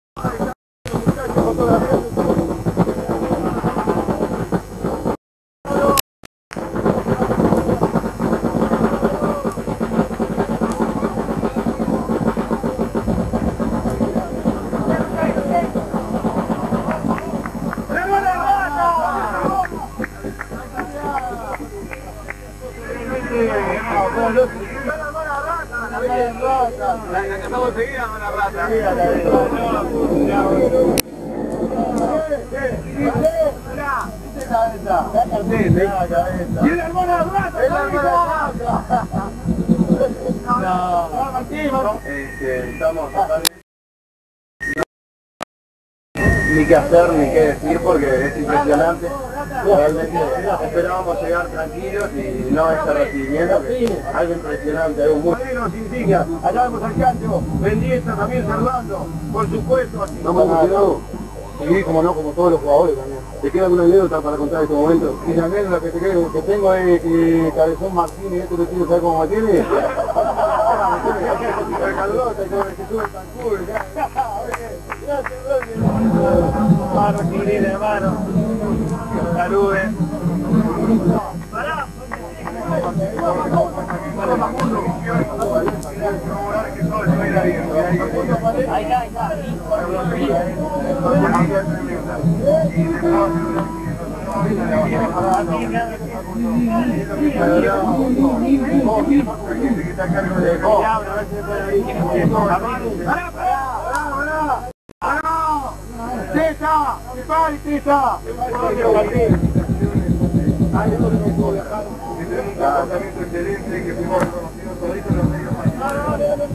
La que estamos seguida, mala rata. ¡Y el hermano de rata! ¡El hermano de rata! No, estamos ni qué hacer ni qué decir porque es impresionante. Realmente esperábamos llegar tranquilos y no este recibimiento, que es algo impresionante, algo muy... Los insignias, allá vemos al Cancho, Mendieta también saludando, por supuesto. Así no me emocionado. Sí, como no, como todos los jugadores también. ¿Te queda alguna anécdota para contar este momento? Y la anécdota que, te quedo, que tengo es que Cabezón Martínez, ¿esto te quiero saber cómo me tiene? Hermano, Chilín, hermano. Saluden. Ahí está, ahí está. ¡Teta! ¡Prepare, Teta! Hay otro que no pudo viajar. Un tratamiento excelente que fuimos reconocidos toditos los medios más.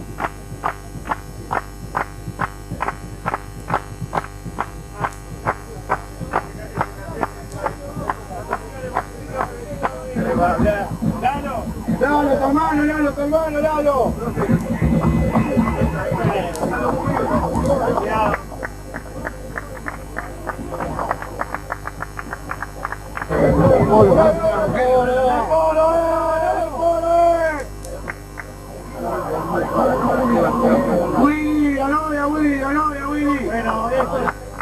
¡Lalo! ¡Lalo, tu hermano, Lalo, tu hermano, Lalo! Willy, la novia, Willy, la novia, Willy. Bueno, eso.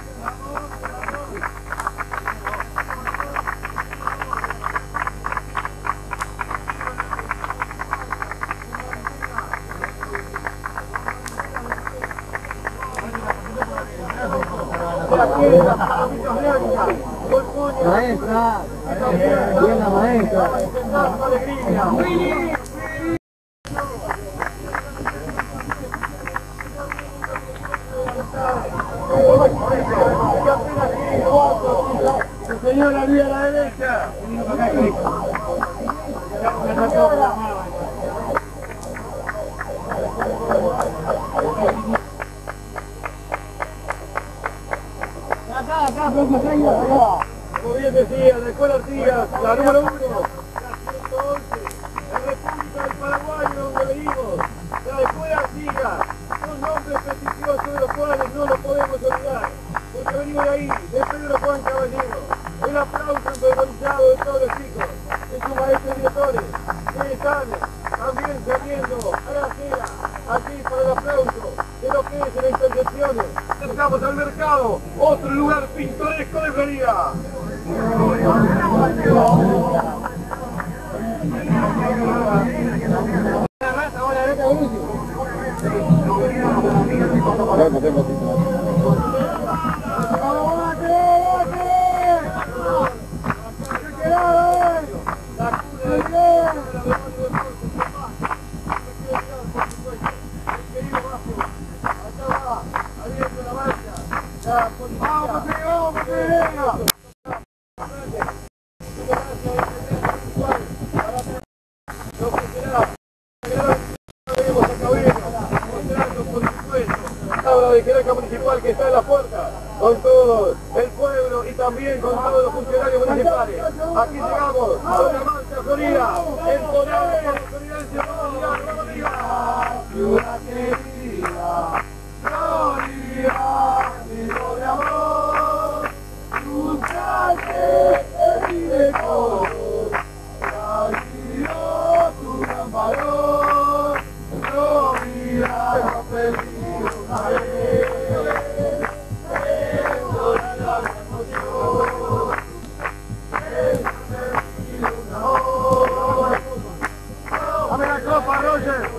Maestra, bien la maestra. Willy. Señora, vía a la derecha. Acá, acá, profe, acá, acá. Como bien decía, la escuela Artigas, la número uno. La ciento once. están también saliendo a la acera, aquí para el aplauso de lo que es en Intersecciones. Estamos al mercado, otro lugar pintoresco de Florida. De jerarca municipal que está en la puerta con todo el pueblo y también con todos los funcionarios municipales. Aquí llegamos con la marcha Florida, entonado por los floridenses. Ciudad querida, Florida, nido de amor, tu calle te pide todo, traído tu gran valor, Florida, no perdido una vez. Dame la copa, Roger.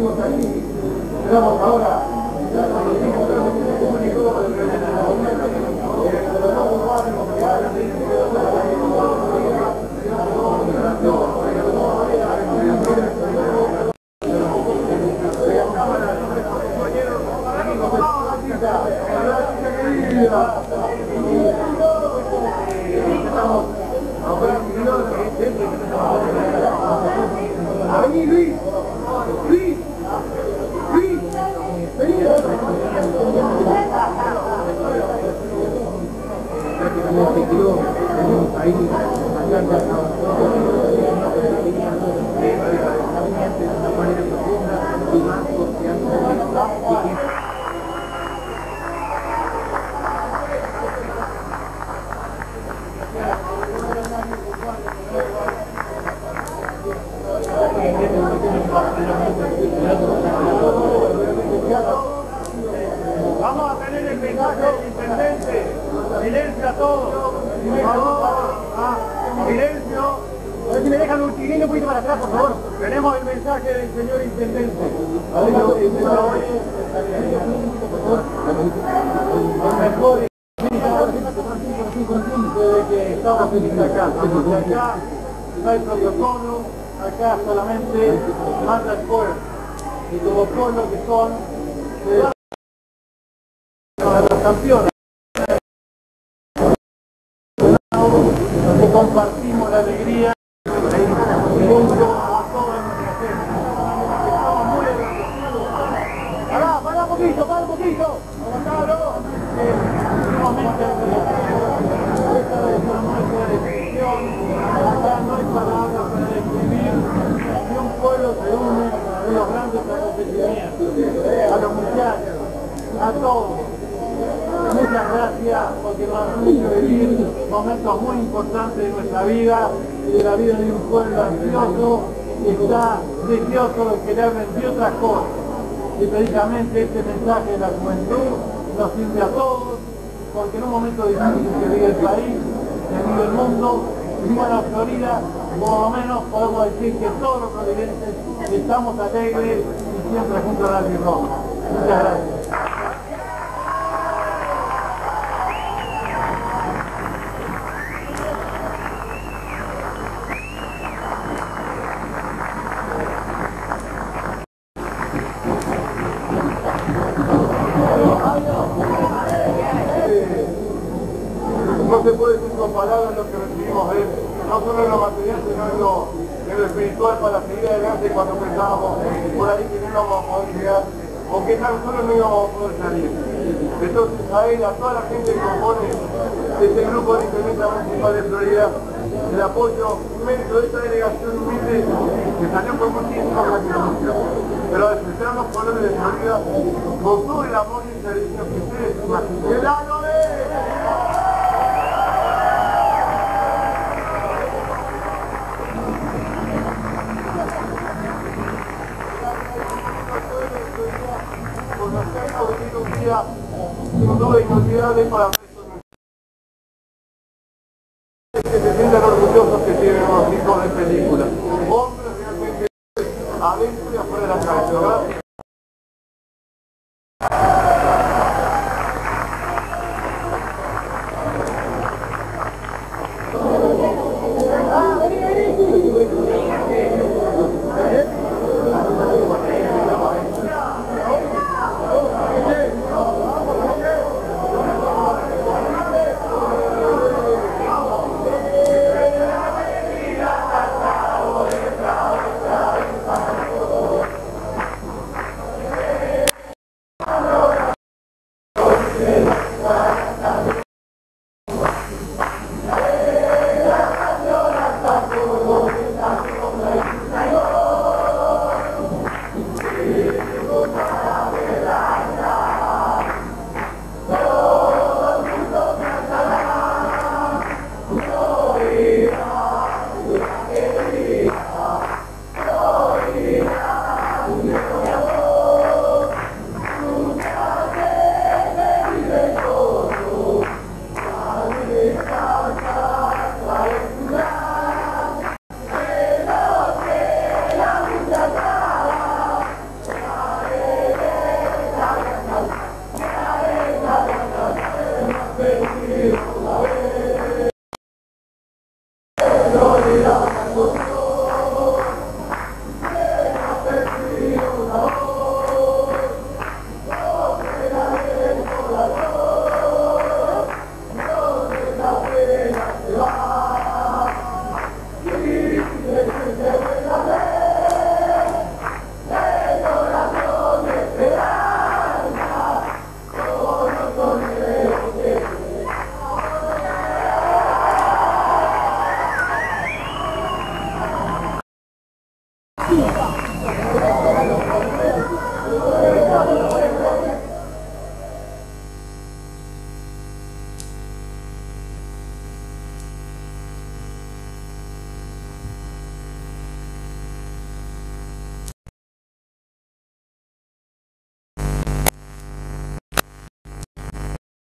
amigos aquí. Vamos ahora. Vení, Luis. Luis. Luis. Vení. Vamos a tener el mensaje del intendente. Silencio a todos. Ah, silencio. A ver si me dejan un tirino un poquito para atrás, por favor. Tenemos el mensaje del señor intendente. Mejor desde que estamos acá. Acá no hay protocolo, acá solamente manda el pueblo. Y protocolos que son de los campeones. Que compartimos la alegría junto a todos los que estamos muy agradecidos. Pará, pará un poquito, pará un poquito. Aguantalo. Nuevamente, esta es una muestra de expresión. Acá no hay palabras para describir que un pueblo se une en los grandes acontecimientos. A los muchachos, a todos. Muchas gracias porque nos han hecho vivir momentos muy importantes de nuestra vida y de la vida de un pueblo ansioso que está deseoso de que le hablen de otras cosas. Y precisamente este mensaje de la juventud nos sirve a todos porque en un momento difícil que vive el país, que vive el mundo, y bueno, Florida, por lo menos podemos decir que todos los floridenses estamos alegres y siempre junto a la Albirroja. Muchas gracias. No se puede decir con palabras lo que recibimos de él, no solo en lo material, sino en lo, en lo espiritual para seguir adelante cuando pensábamos por ahí que no íbamos a poder llegar o que tan solo no íbamos a poder salir. Entonces a él, a toda la gente que compone este grupo de Intendenta Municipal de Florida, el apoyo inmenso de esta delegación humilde que salió con muchísima gratitud, pero a defender los colores de Florida con todo el amor y el servicio que ustedes imaginan. Con los campos de un día sin duda inolvidable para